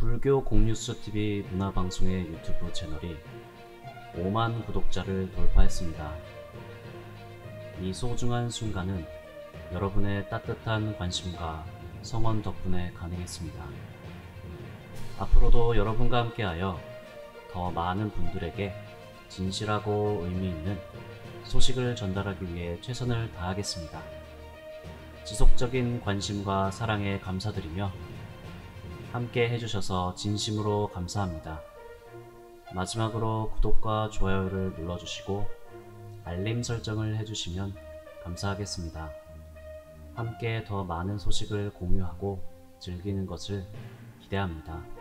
불교 공뉴스TV 문화방송의 유튜브 채널이 5만 구독자를 돌파했습니다. 이 소중한 순간은 여러분의 따뜻한 관심과 성원 덕분에 가능했습니다. 앞으로도 여러분과 함께하여 더 많은 분들에게 진실하고 의미 있는 소식을 전달하기 위해 최선을 다하겠습니다. 지속적인 관심과 사랑에 감사드리며 함께 해주셔서 진심으로 감사합니다. 마지막으로 구독과 좋아요를 눌러주시고 알림 설정을 해주시면 감사하겠습니다. 함께 더 많은 소식을 공유하고 즐기는 것을 기대합니다.